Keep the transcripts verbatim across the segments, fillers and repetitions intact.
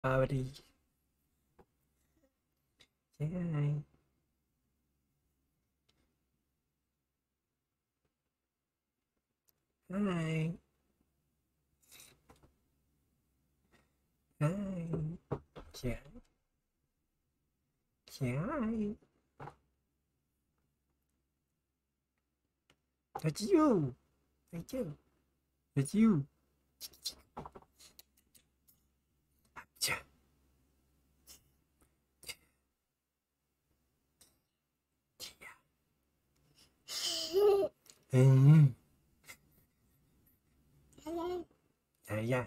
Howdy. Say hi. Hi. Hi. Say hi. Say hi. That's you. That's you. That's you. Cha. Ừ. À, yeah.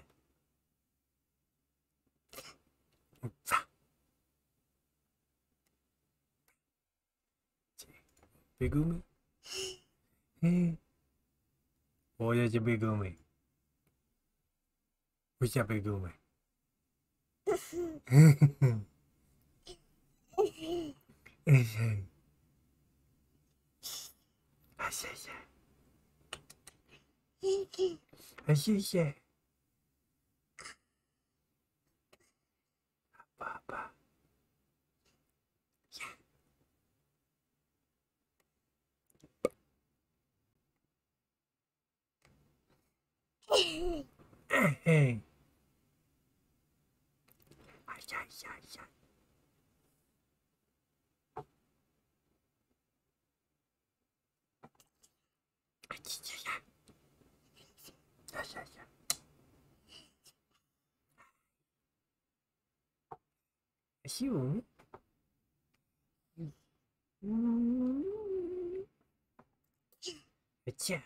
Begumi. Oya je begumi. Ucha begumi. Asya. Asya. Apa-apa. Hey. Asya, asya, asya. Asya. Asya, asya. Asya. Asya.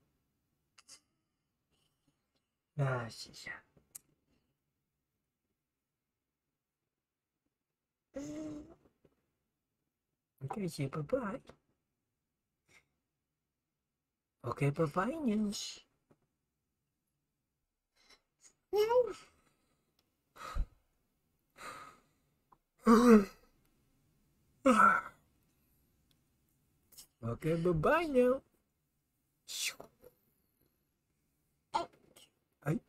Asya. Okay, say bye-bye. Okay, bye-bye news. Okay, bye-bye now. Ay.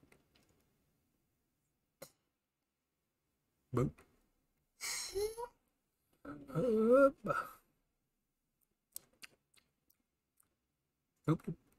Boop. Up. Boop.